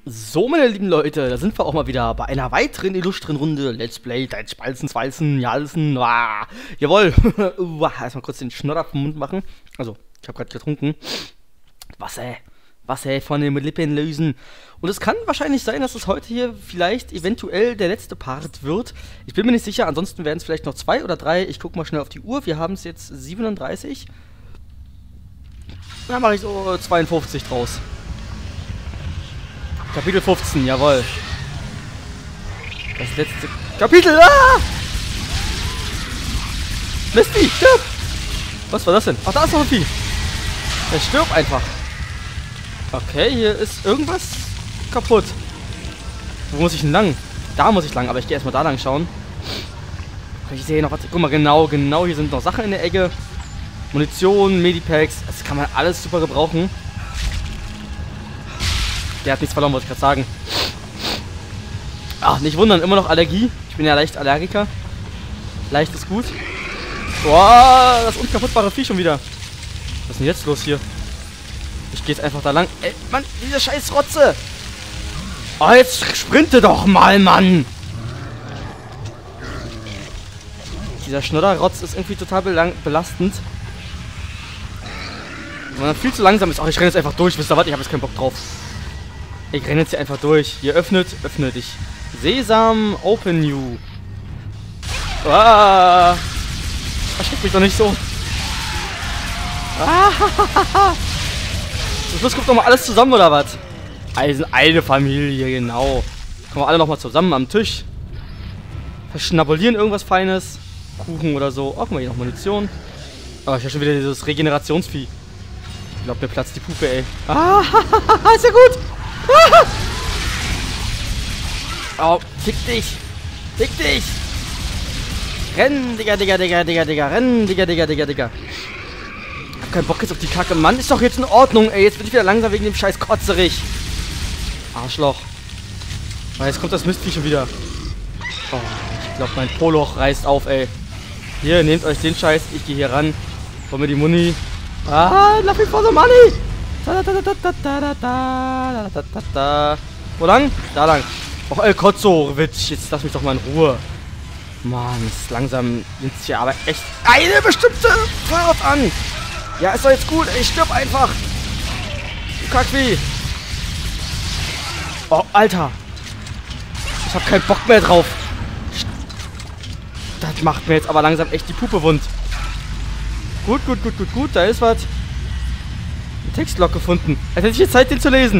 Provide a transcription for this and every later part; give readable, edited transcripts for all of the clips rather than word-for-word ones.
So, meine lieben Leute, da sind wir auch mal wieder bei einer weiteren illustren Runde. Let's Play, Dein Spalzen, Zwalzen, Jalsen, jawohl. Erstmal kurz den Schnodder vom Mund machen. Also, ich habe gerade getrunken. Wasser von den Lippen lösen. Und es kann wahrscheinlich sein, dass es heute hier vielleicht eventuell der letzte Part wird. Ich bin mir nicht sicher, ansonsten werden es vielleicht noch 2 oder 3. Ich gucke mal schnell auf die Uhr. Wir haben es jetzt 37. Da mache ich so 52 draus. Kapitel 15, jawohl. Das letzte Kapitel. Ah! Misty, stirb! Was war das denn? Ach, da ist noch ein Vieh. Der stirbt einfach. Okay, hier ist irgendwas kaputt. Wo muss ich denn lang? Da muss ich lang, aber ich gehe erstmal da lang schauen. Ich sehe noch was. Guck mal, genau. Hier sind noch Sachen in der Ecke. Munition, Medipacks. Das kann man alles super gebrauchen. Der hat nichts verloren, wollte ich gerade sagen. Ach, nicht wundern, immer noch Allergie. Ich bin ja leicht Allergiker. Leicht ist gut. Boah, das unkaputtbare Vieh schon wieder. Was ist denn jetzt los hier? Ich gehe jetzt einfach da lang. Ey, Mann, diese scheiß Rotze. Oh, jetzt sprinte doch mal, Mann. Dieser Schnodderrotz ist irgendwie total belastend. Wenn man viel zu langsam ist. Ach, ich renne jetzt einfach durch. Wisst ihr was? Ich habe jetzt keinen Bock drauf. Ich renne jetzt hier einfach durch. Hier öffne dich. Sesam, open you. Ah, erschreckt mich doch nicht so. Ah, zum Schluss kommt doch mal alles zusammen, oder was? Also eine Familie, genau. Kommen wir alle noch mal zusammen am Tisch. Verschnabulieren irgendwas Feines. Kuchen oder so. Oh, guck mal, hier noch Munition. Oh, ich habe schon wieder dieses Regenerationsvieh. Ich glaube, mir platzt die Puppe, ey. Ah, ist ja gut. Oh, fick dich! Renn, Digga! Renn, Digga! Hab keinen Bock jetzt auf die Kacke. Mann, ist doch jetzt in Ordnung, ey. Jetzt bin ich wieder langsam wegen dem scheiß Kotzerich. Arschloch. Oh, jetzt kommt das Mistvieh schon wieder. Oh, ich glaube, mein Poloch reißt auf, ey. Hier, nehmt euch den Scheiß. Ich gehe hier ran. Hol mir die Muni. Ah, love me for the money! Wo lang? Da lang. Och, El Kotzorowitsch, jetzt lass mich doch mal in Ruhe. Mann, ist langsam nimmt sich ja aber echt eine bestimmte Fahrt an. Ja, ist doch jetzt gut, ey, stirb einfach. Du Kackvieh. Oh, Alter. Ich hab keinen Bock mehr drauf. Das macht mir jetzt aber langsam echt die Puppe wund. Gut, da ist was. Textlog gefunden. Als hätte ich jetzt Zeit, den zu lesen.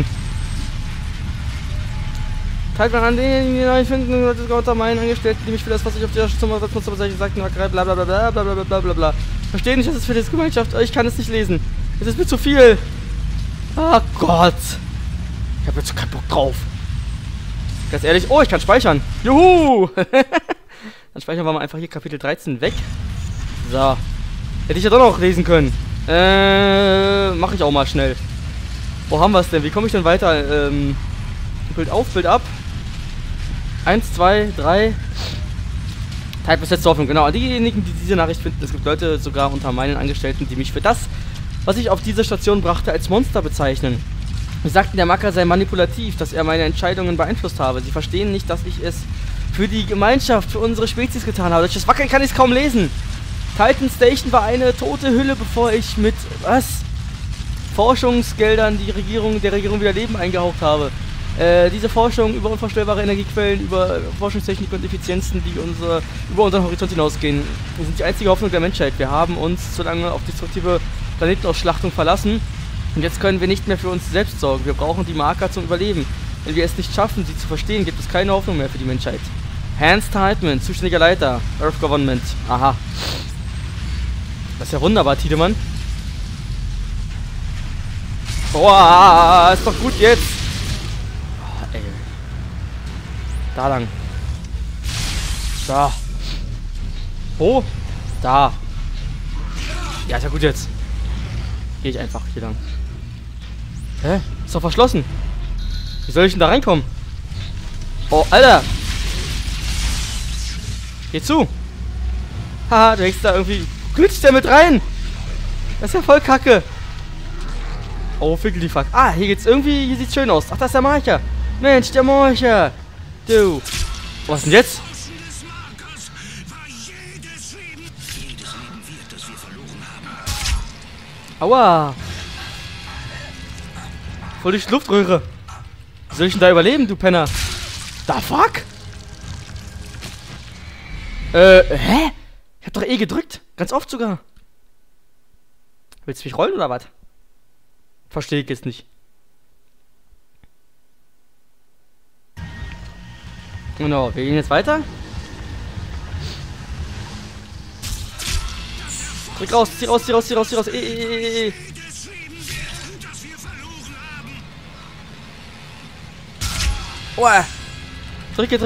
Teilt man an denen, die neu finden, das ist unter meinen Angestellten, die mich für das, was ich auf der Zimmer sagten, blablabla. Verstehe nicht, dass es für die Gemeinschaft, ich kann es nicht lesen. Es ist mir zu viel. Oh Gott. Ich habe jetzt keinen Bock drauf. Ganz ehrlich, oh, ich kann speichern. Juhu. Dann speichern wir mal einfach hier Kapitel 13 weg. So. Hätte ich ja doch noch lesen können. Mach ich auch mal schnell. Wo haben wir es denn? Wie komme ich denn weiter? Bild auf, Bild ab. 1, 2, 3. Teilt bis letzte Hoffnung. Genau, diejenigen, die diese Nachricht finden, es gibt Leute sogar unter meinen Angestellten, die mich für das, was ich auf diese Station brachte, als Monster bezeichnen. Sie sagten, der Macker sei manipulativ, dass er meine Entscheidungen beeinflusst habe. Sie verstehen nicht, dass ich es für die Gemeinschaft, für unsere Spezies getan habe. Durch das Wackeln kann ich es kaum lesen. Titan Station war eine tote Hülle, bevor ich mit, Forschungsgeldern der Regierung wieder Leben eingehaucht habe. Diese Forschung über unvorstellbare Energiequellen, über Forschungstechnik und Effizienzen, die über unseren Horizont hinausgehen, sind die einzige Hoffnung der Menschheit. Wir haben uns zu lange auf destruktive Planetenausschlachtung verlassen und jetzt können wir nicht mehr für uns selbst sorgen. Wir brauchen die Marker zum Überleben. Wenn wir es nicht schaffen, sie zu verstehen, gibt es keine Hoffnung mehr für die Menschheit. Hans Tiedemann, zuständiger Leiter, Earth Government. Aha. Das ist ja wunderbar, Tiedemann. Boah, ist doch gut jetzt. Oh, ey. Da lang. Da. Wo? Da. Ja, ist ja gut jetzt. Gehe ich einfach hier lang. Hä? Ist doch verschlossen. Wie soll ich denn da reinkommen? Oh, Alter. Geh zu. Haha, du hängst da irgendwie. Glitscht der mit rein? Das ist ja voll kacke. Oh, Fickel die Fuck. Ah, hier geht's irgendwie. Hier sieht's schön aus. Ach, das ist der Marker. Mensch, der Morcher. Du. Was denn jetzt? Aua. Voll durch die Luftröhre. Wie soll ich denn da überleben, du Penner? Da fuck? Hä? Ich hab doch eh gedrückt. Ganz oft sogar. Willst du mich rollen oder was? Verstehe ich jetzt nicht. Genau, wir gehen jetzt weiter. Drück raus, zieh raus, zieh raus, zieh raus, zieh raus. Oah. Drücke.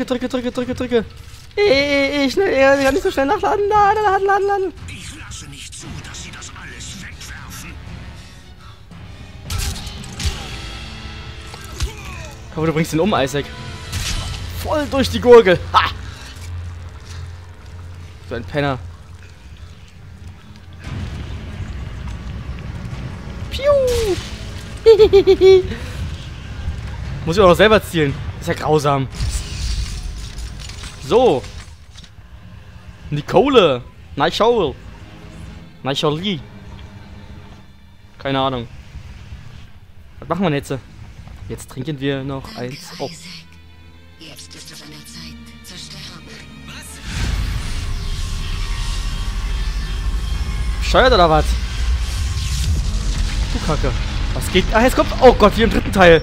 Schnell, kann nicht so schnell nachladen. Laden. Ich lasse nicht zu, dass sie das alles wegwerfen. Aber du bringst ihn um, Isaac. Voll durch die Gurgel. Ha! So ein Penner. Piu! Muss ich auch noch selber zielen. Ist ja grausam. So. Nicole. Nicole. Keine Ahnung. Was machen wir jetzt? Jetzt trinken wir noch eins. Oh. Jetzt ist es an der Zeit zu sterben. Bescheuert oder was? Du Kacke. Was geht? Ah, jetzt kommt. Oh Gott, wie im dritten Teil.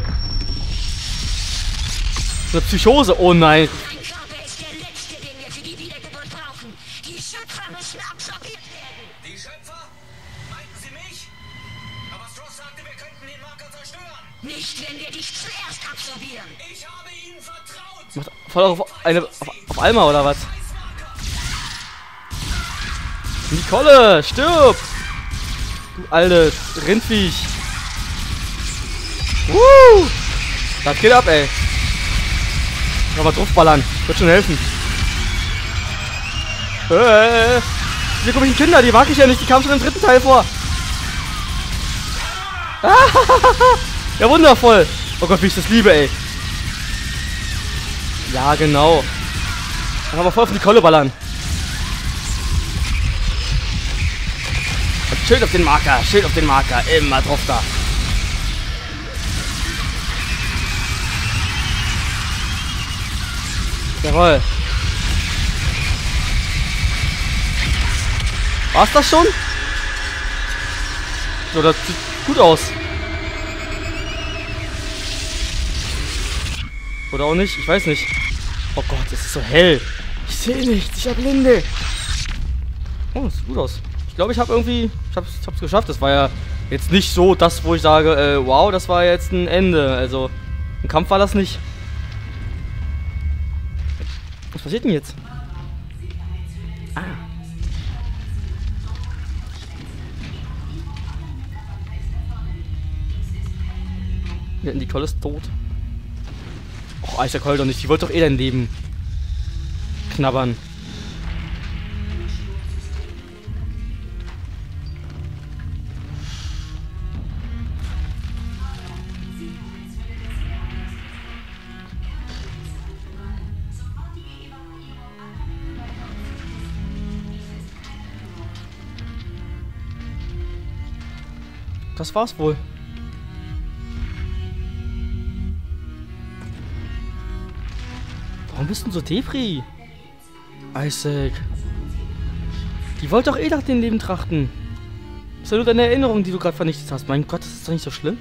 So eine Psychose. Oh nein. Mein Körper ist der letzte, den wir für die Wiedergeburt brauchen. Die Schöpfer müssen absorbiert werden. Die Schöpfer? Meinten Sie mich? Aber Stross sagte, wir könnten den Marker zerstören. Nicht, wenn wir dich zuerst absorbieren. Ich habe Ihnen vertraut. Macht voll auf Alma oder was? Nicole, stirb! Du alte Rindviech. Das geht ab, ey. Nochmal draufballern. Wird schon helfen. Die komischen Kinder, die mag ich ja nicht. Die kamen schon im dritten Teil vor. Ja, wundervoll. Oh Gott, wie ich das liebe, ey. Ja, genau. Dann aber voll auf die Kolle ballern. Und Schild auf den Marker. Immer drauf da. Jawohl. War's das schon? So, das sieht gut aus. Oder auch nicht? Ich weiß nicht. Oh Gott, es ist so hell. Ich sehe nichts. Ich erblinde. Oh, das sieht gut aus. Ich glaube, ich habe irgendwie... Ich hab's geschafft. Das war ja jetzt nicht so das, wo ich sage, wow, das war jetzt ein Ende. Also, ein Kampf war das nicht. Was passiert denn jetzt? Ah. Ja, Nicole ist tot. Och, Isaac, heul doch nicht. Die wollte doch eh dein Leben knabbern. Das war's wohl. Warum bist du denn so Depri? Isaac. Die wollte doch eh nach dem Leben trachten. Das ist ja nur deine Erinnerung, die du gerade vernichtet hast. Mein Gott, das ist doch nicht so schlimm.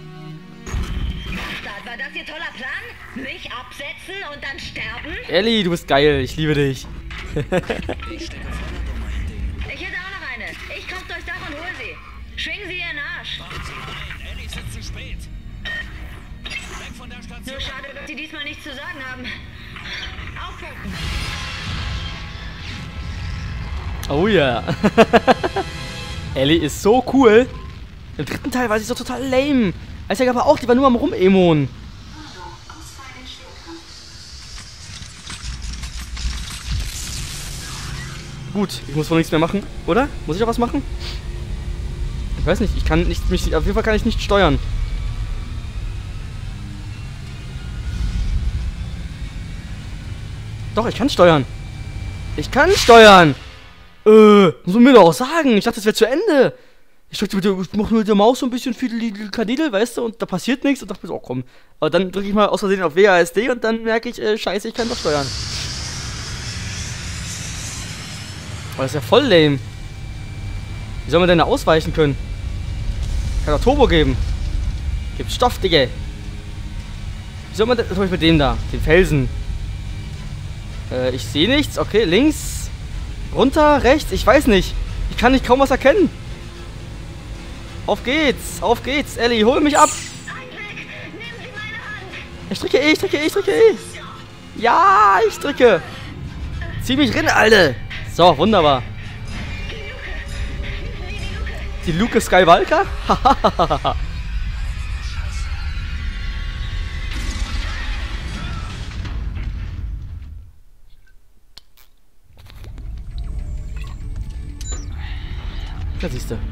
War das Ihr toller Plan? Mich absetzen und dann sterben? Ellie, du bist geil. Ich liebe dich. Ich hätte auch noch eine. Ich komm durchs Dach und hol sie. Schwingen Sie Ihren Arsch. Ellie ist zu spät. Weg von der Station. Nur schade, dass Sie diesmal nichts zu sagen haben. Aufpumpen. Oh ja. Ellie ist so cool. Im dritten Teil war sie so total lame. Isaac aber auch, die war nur am Rumemon. Gut, ich muss wohl nichts mehr machen, oder? Muss ich auch was machen? Ich weiß nicht, ich kann nicht, auf jeden Fall kann ich nicht steuern. Doch, ich kann steuern. Ich kann steuern. Muss man mir doch auch sagen. Ich dachte, das wäre zu Ende. Ich mach mit der Maus so ein bisschen viel Kadidel, weißt du, und da passiert nichts und dachte mir so, oh komm. Aber dann drücke ich mal aus Versehen auf WASD und dann merke ich, scheiße, ich kann doch steuern. Aber das ist ja voll lame. Wie soll man denn da ausweichen können? Kann doch Turbo geben. Gibt Stoff, Digga. Wie soll man denn... Was soll ich mit dem da? Den Felsen. Ich sehe nichts. Okay, links. Runter, rechts. Ich weiß nicht. Ich kann nicht kaum was erkennen. Auf geht's, Ellie, hol mich ab. Ich drücke E, ich drücke E. Ja, ich drücke. Zieh mich rein, Alter. So, wunderbar. Die Luke Skywalker? Hahaha. Da siehst du.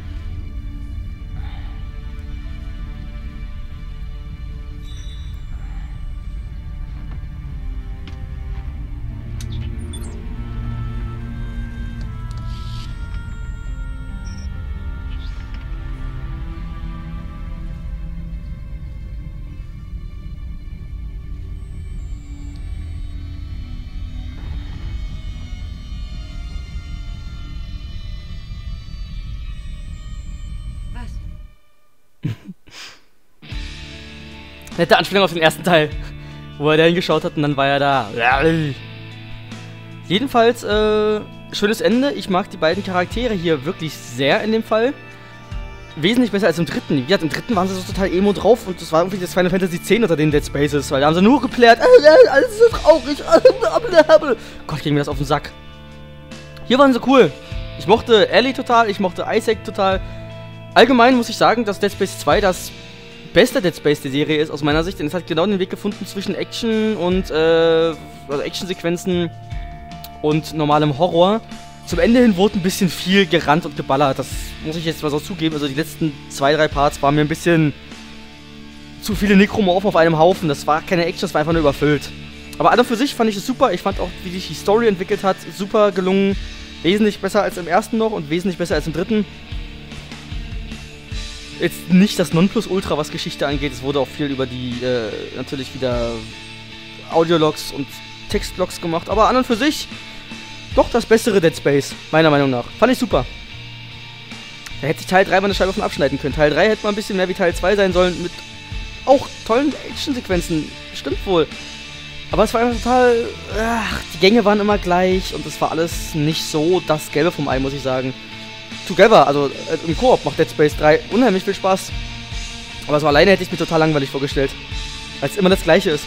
Nette Anspielung auf den ersten Teil, wo er da hingeschaut hat und dann war er da. Jedenfalls, schönes Ende. Ich mag die beiden Charaktere hier wirklich sehr in dem Fall. Wesentlich besser als im dritten. Wie gesagt, im dritten waren sie so total emo drauf und das war irgendwie das Final Fantasy X unter den Dead Spaces, weil da haben sie nur geplärt. Alles ist so traurig. Gott, ging mir das auf den Sack. Hier waren sie cool. Ich mochte Ellie total, ich mochte Isaac total. Allgemein muss ich sagen, dass Dead Space 2 das beste Dead Space der Serie ist, aus meiner Sicht, denn es hat genau den Weg gefunden zwischen Action und, also Actionsequenzen und normalem Horror. Zum Ende hin wurde ein bisschen viel gerannt und geballert, das muss ich jetzt mal so zugeben, also die letzten 2-3 Parts waren mir ein bisschen zu viele Nekromorphen auf einem Haufen, das war keine Action, das war einfach nur überfüllt. Aber an und für sich fand ich es super, ich fand auch, wie sich die Story entwickelt hat, super gelungen, wesentlich besser als im ersten noch und wesentlich besser als im dritten. Jetzt nicht das Nonplusultra, was Geschichte angeht. Es wurde auch viel über die, natürlich wieder Audiologs und Textlogs gemacht. Aber an und für sich doch das bessere Dead Space, meiner Meinung nach. Fand ich super. Da hätte sich Teil 3 mal eine Scheibe von abschneiden können. Teil 3 hätte mal ein bisschen mehr wie Teil 2 sein sollen, mit auch tollen Actionsequenzen. Stimmt wohl. Aber es war einfach total... die Gänge waren immer gleich und es war alles nicht so das Gelbe vom Ei, muss ich sagen. Together, also im Koop macht Dead Space 3 unheimlich viel Spaß. Aber so alleine hätte ich mir total langweilig vorgestellt. Weil es immer das Gleiche ist.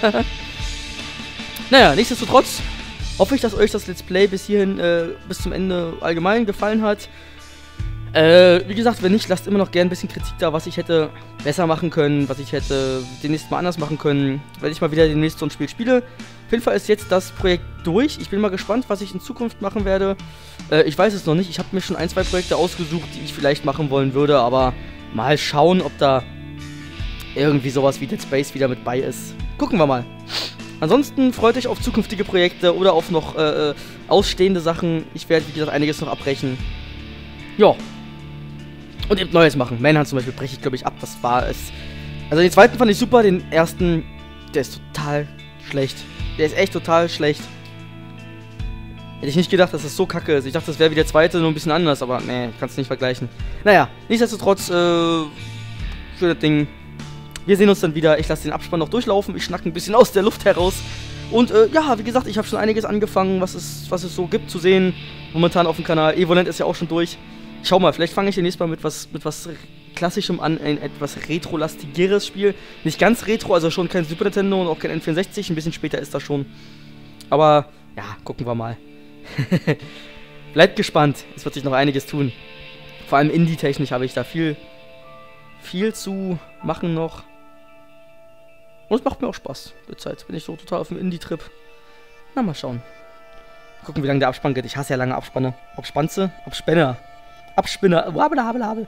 Naja, nichtsdestotrotz hoffe ich, dass euch das Let's Play bis hierhin, bis zum Ende allgemein gefallen hat. Wie gesagt, wenn nicht, lasst immer noch gerne ein bisschen Kritik da, was ich hätte besser machen können, was ich hätte demnächst mal anders machen können, wenn ich mal wieder demnächst so ein Spiel spiele. Auf jeden Fall ist jetzt das Projekt durch. Ich bin mal gespannt, was ich in Zukunft machen werde. Ich weiß es noch nicht. Ich habe mir schon 1-2 Projekte ausgesucht, die ich vielleicht machen wollen würde, aber mal schauen, ob da irgendwie sowas wie Dead Space wieder mit bei ist. Gucken wir mal. Ansonsten freut euch auf zukünftige Projekte oder auf noch ausstehende Sachen. Ich werde, wie gesagt, einiges noch abbrechen. Ja. Und eben Neues machen. Manhunt zum Beispiel breche ich, glaube ich, ab. Das war es. Also den zweiten fand ich super. Den ersten, der ist total schlecht. Der ist echt total schlecht. Hätte ich nicht gedacht, dass das so kacke ist. Ich dachte, das wäre wie der zweite, nur ein bisschen anders. Aber nee, kannst du nicht vergleichen. Naja, nichtsdestotrotz, schönes Ding. Wir sehen uns dann wieder. Ich lasse den Abspann noch durchlaufen. Ich schnacke ein bisschen aus der Luft heraus. Und ja, wie gesagt, ich habe schon einiges angefangen, was es so gibt zu sehen. Momentan auf dem Kanal. Evolent ist ja auch schon durch. Schau mal, vielleicht fange ich demnächst mal mit was Klassischem an, ein etwas retro-lastigeres Spiel. Nicht ganz retro, also schon kein Super Nintendo und auch kein N64. Ein bisschen später ist das schon. Aber, ja, gucken wir mal. Bleibt gespannt. Es wird sich noch einiges tun. Vor allem Indie-technisch habe ich da viel zu machen noch. Und es macht mir auch Spaß. Derzeit bin ich so total auf dem Indie-Trip. Na, mal schauen. Gucken, wie lange der Abspann geht. Ich hasse ja lange Abspanne. Abspanze? Abspänner. Abspinner. Wabel.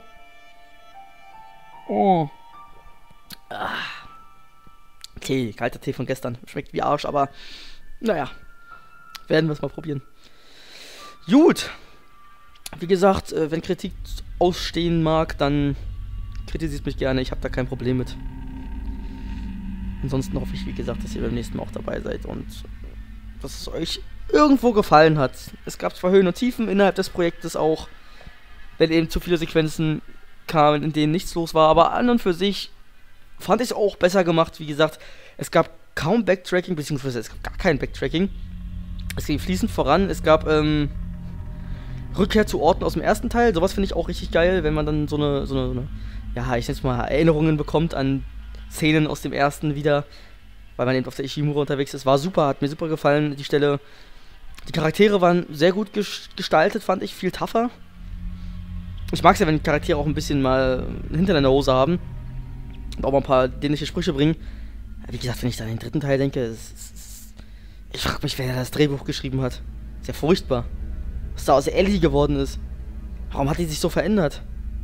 Oh. Okay, kalter Tee von gestern. Schmeckt wie Arsch, aber Naja, werden wir es mal probieren. Gut. Wie gesagt, wenn Kritik ausstehen mag, dann kritisiert mich gerne. Ich habe da kein Problem mit. Ansonsten hoffe ich, wie gesagt, dass ihr beim nächsten Mal auch dabei seid und dass es euch irgendwo gefallen hat. Es gab zwar Höhen und Tiefen innerhalb des Projektes auch, wenn eben zu viele Sequenzen kamen, in denen nichts los war, aber an und für sich fand ich es auch besser gemacht. Wie gesagt, es gab kaum Backtracking, beziehungsweise es gab gar kein Backtracking. Es ging fließend voran. Es gab Rückkehr zu Orten aus dem ersten Teil. Sowas finde ich auch richtig geil, wenn man dann so eine ja, ich nenne es mal Erinnerungen bekommt an Szenen aus dem ersten wieder, weil man eben auf der Ishimura unterwegs ist. War super, hat mir super gefallen, die Stelle. Die Charaktere waren sehr gut gestaltet, fand ich, viel tougher. Ich mag es ja, wenn die Charaktere auch ein bisschen mal hinter in der Hose haben und auch mal ein paar dänische Sprüche bringen. Wie gesagt, wenn ich dann an den dritten Teil denke, ich frage mich, wer das Drehbuch geschrieben hat. Ist ja furchtbar. Was da aus Ellie geworden ist. Warum hat die sich so verändert?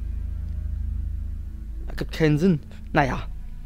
Ergibt keinen Sinn. Naja.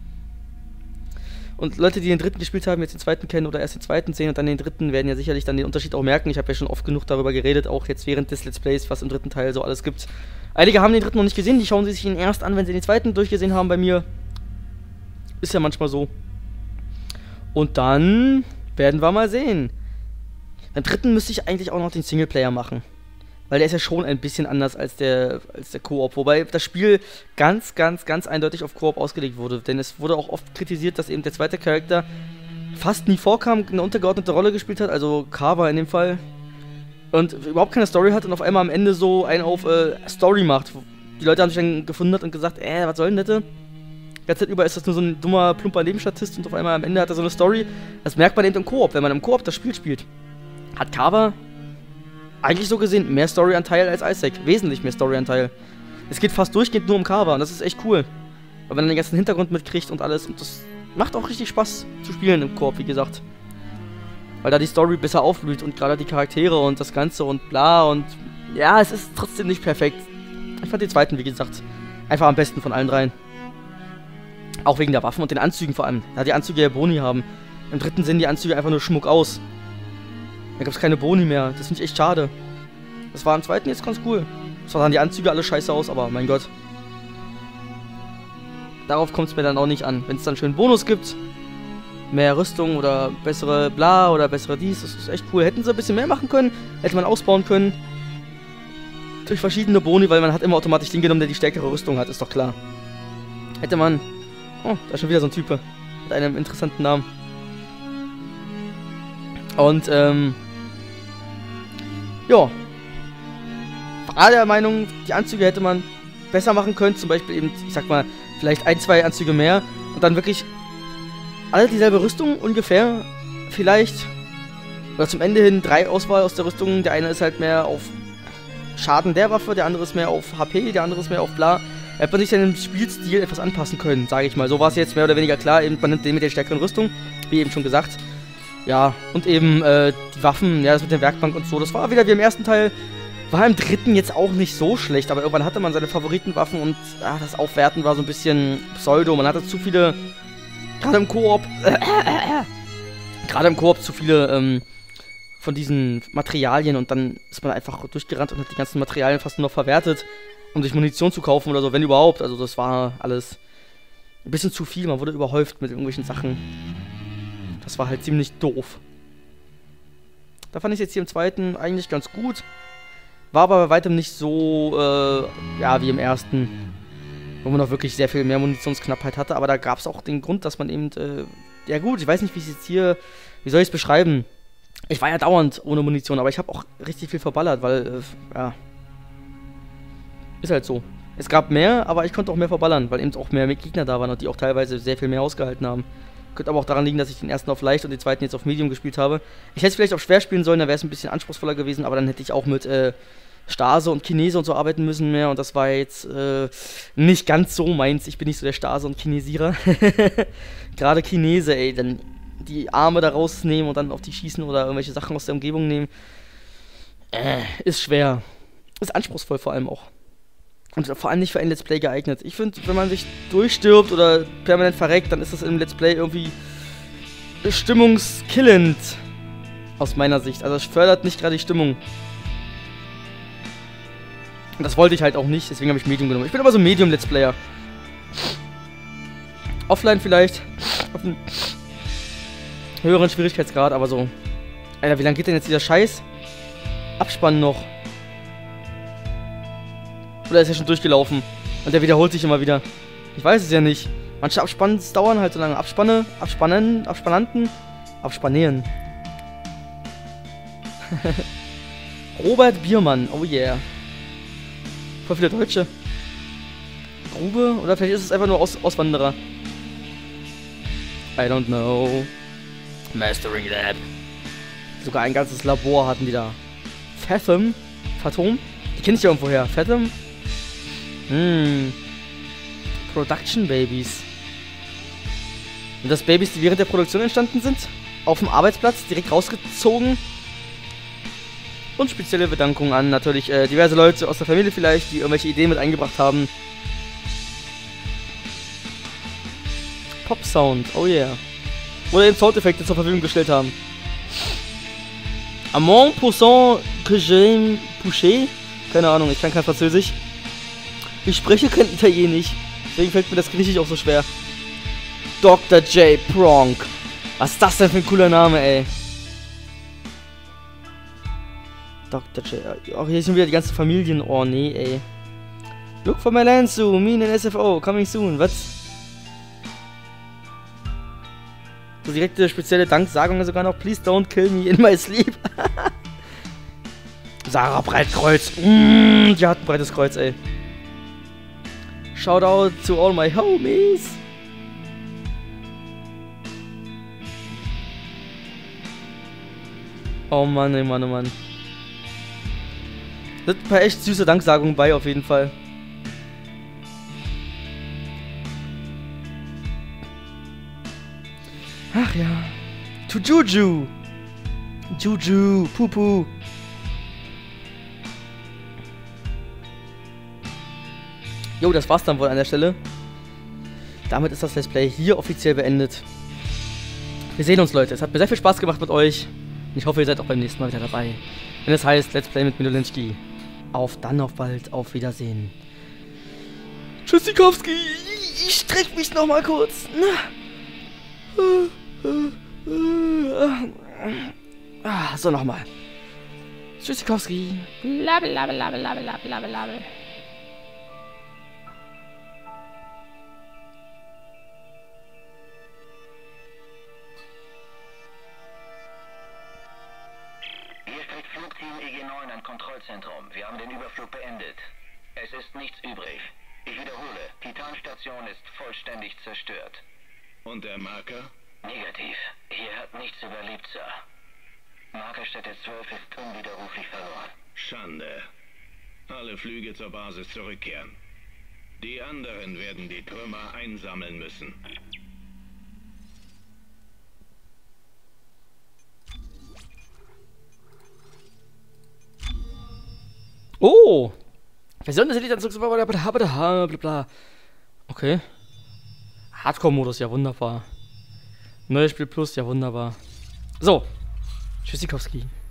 Und Leute, die den dritten gespielt haben, jetzt den zweiten kennen oder erst den zweiten sehen und dann den dritten, werden ja sicherlich dann den Unterschied auch merken. Ich habe ja schon oft genug darüber geredet, auch jetzt während des Let's Plays, was im dritten Teil so alles gibt. Einige haben den dritten noch nicht gesehen, die schauen sich ihn erst an, wenn sie den zweiten durchgesehen haben bei mir. Ist ja manchmal so. Und dann werden wir mal sehen. Beim dritten müsste ich eigentlich auch noch den Singleplayer machen. Weil der ist ja schon ein bisschen anders als der Koop. Wobei das Spiel ganz eindeutig auf Koop ausgelegt wurde. Denn es wurde auch oft kritisiert, dass eben der zweite Charakter fast nie vorkam, eine untergeordnete Rolle gespielt hat. Also Carver in dem Fall. Und überhaupt keine Story hat und auf einmal am Ende so einen auf Story macht. Die Leute haben sich dann gefunden und gesagt, was soll denn das? Die ganze Zeit über ist das nur so ein dummer, plumper Nebenstatist und auf einmal am Ende hat er so eine Story. Das merkt man eben im Koop, wenn man im Koop das Spiel spielt. Hat Carver eigentlich so gesehen mehr Storyanteil als Isaac. Wesentlich mehr Storyanteil. Es geht fast durchgehend nur um Carver und das ist echt cool. Weil man den ganzen Hintergrund mitkriegt und alles. Und das macht auch richtig Spaß zu spielen im Koop, wie gesagt. Weil da die Story besser aufblüht und gerade die Charaktere und das Ganze und bla und... Ja, es ist trotzdem nicht perfekt. Ich fand den zweiten, wie gesagt, einfach am besten von allen dreien. Auch wegen der Waffen und den Anzügen vor allem. Da die Anzüge ja Boni haben. Im dritten sehen die Anzüge einfach nur Schmuck aus. Da gab es keine Boni mehr. Das finde ich echt schade. Das war im zweiten jetzt ganz cool. Zwar sahen die Anzüge alle scheiße aus, aber mein Gott. Darauf kommt es mir dann auch nicht an. Wenn es dann schön Bonus gibt, mehr Rüstung oder bessere bla oder bessere dies, das ist echt cool. Hätten sie ein bisschen mehr machen können, hätte man ausbauen können. Durch verschiedene Boni, weil man hat immer automatisch den genommen, der die stärkere Rüstung hat, ist doch klar. Hätte man... Oh, da ist schon wieder so ein Typ mit einem interessanten Namen. Und, ja. War der Meinung, die Anzüge hätte man besser machen können. Zum Beispiel eben, ich sag mal, vielleicht 1, 2 Anzüge mehr. Und dann wirklich alle dieselbe Rüstung ungefähr. Vielleicht. Oder zum Ende hin 3 Auswahl aus der Rüstung. Der eine ist halt mehr auf Schaden der Waffe, der andere ist mehr auf HP, der andere ist mehr auf bla. Da hätte man sich dann im Spielstil etwas anpassen können, sage ich mal. So war es jetzt mehr oder weniger klar. Eben, man nimmt den mit der stärkeren Rüstung, wie eben schon gesagt. Ja, und eben die Waffen, ja, das mit der Werkbank und so, das war wieder wie im ersten Teil. War im dritten jetzt auch nicht so schlecht, aber irgendwann hatte man seine Favoritenwaffen und das Aufwerten war so ein bisschen Pseudo. Man hatte zu viele, gerade im Koop, zu viele von diesen Materialien und dann ist man einfach durchgerannt und hat die ganzen Materialien fast nur noch verwertet, um sich Munition zu kaufen oder so, wenn überhaupt. Also das war alles ein bisschen zu viel, man wurde überhäuft mit irgendwelchen Sachen. Das war halt ziemlich doof. Da fand ich jetzt hier im zweiten eigentlich ganz gut. War aber bei weitem nicht so, ja, wie im ersten. Wo man noch wirklich sehr viel mehr Munitionsknappheit hatte. Aber da gab es auch den Grund, dass man eben, ja gut, ich weiß nicht, wie ich es jetzt hier, wie soll ich es beschreiben? Ich war ja dauernd ohne Munition, aber ich habe auch richtig viel verballert, weil, ja. Ist halt so. Es gab mehr, aber ich konnte auch mehr verballern, weil eben auch mehr Gegner da waren und die auch teilweise sehr viel mehr ausgehalten haben. Könnte aber auch daran liegen, dass ich den ersten auf leicht und den zweiten jetzt auf Medium gespielt habe. Ich hätte es vielleicht auf schwer spielen sollen, da wäre es ein bisschen anspruchsvoller gewesen, aber dann hätte ich auch mit Stase und Chinese und so arbeiten müssen mehr und das war jetzt nicht ganz so meins. Ich bin nicht so der Stase- und Chinesierer. Gerade Chinese, ey, dann die Arme da rausnehmen und dann auf die schießen oder irgendwelche Sachen aus der Umgebung nehmen. Ist schwer. Ist anspruchsvoll vor allem auch. Und vor allem nicht für ein Let's Play geeignet. Ich finde, wenn man sich durchstirbt oder permanent verreckt, dann ist das im Let's Play irgendwie stimmungskillend. Aus meiner Sicht. Also es fördert nicht gerade die Stimmung. Und das wollte ich halt auch nicht, deswegen habe ich Medium genommen. Ich bin aber so ein Medium-Let's Player. Offline vielleicht. Auf einem höheren Schwierigkeitsgrad, aber so. Alter, wie lange geht denn jetzt dieser Scheiß? Abspann noch. Oder ist er schon durchgelaufen? Und der wiederholt sich immer wieder. Ich weiß es ja nicht. Manche Abspanns dauern halt so lange. Abspannanten. Robert Biermann, oh yeah. Voll viele Deutsche. Grube? Oder vielleicht ist es einfach nur Auswanderer. I don't know. Mastering Lab. Sogar ein ganzes Labor hatten die da. Phantom? Die kenne ich ja irgendwoher. Phantom? Production Babies. Und das Babys, die während der Produktion entstanden sind? Auf dem Arbeitsplatz, direkt rausgezogen? Und spezielle Bedankungen an natürlich diverse Leute aus der Familie vielleicht, die irgendwelche Ideen mit eingebracht haben. Pop Sound, oh yeah. Oder eben Soundeffekte zur Verfügung gestellt haben. Amant Poussin que j'aime poucher? Keine Ahnung, ich kann kein Französisch. Ich spreche kein Italienisch. Deswegen fällt mir das Griechisch auch so schwer. Dr. J. Pronk. Was ist das denn für ein cooler Name, ey? Dr. J. Ach, hier sind wieder die ganzen Familien. Oh, nee, ey. Look for my Lanzu. Me in SFO. Coming soon. Was? So direkte spezielle Danksagungen sogar noch. Please don't kill me in my sleep. Sarah Breitkreuz. Die hat ein breites Kreuz, ey. Shout out to all my homies. Oh Mann, ey, Mann, oh Mann. Da sind ein paar echt süße Danksagungen bei, auf jeden Fall. Ach ja. To Juju. Juju. Pupu. Jo, das war's dann wohl an der Stelle. Damit ist das Let's Play hier offiziell beendet. Wir sehen uns, Leute. Es hat mir sehr viel Spaß gemacht mit euch. Und ich hoffe, ihr seid auch beim nächsten Mal wieder dabei. Wenn es heißt Let's Play mit Minolinski. Auf dann, auf bald, auf Wiedersehen. Tschüssikowski. Ich streck mich noch mal kurz. So, nochmal. Tschüssikowski. Labbel, labbel, labbel, labbel, labbel, labbel, labbel. Hier spricht Flugteam EG9 an Kontrollzentrum. Wir haben den Überflug beendet. Es ist nichts übrig. Ich wiederhole, Titanstation ist vollständig zerstört. Und der Marker? Negativ. Hier hat nichts überlebt, Sir. Markerstätte 12 ist unwiderruflich verloren. Schande. Alle Flüge zur Basis zurückkehren. Die anderen werden die Trümmer einsammeln müssen. Oh! Version des Elite-Anzugs, bla. Okay. Hardcore-Modus, ja wunderbar. Neues Spiel Plus, ja wunderbar. So. Tschüssikowski.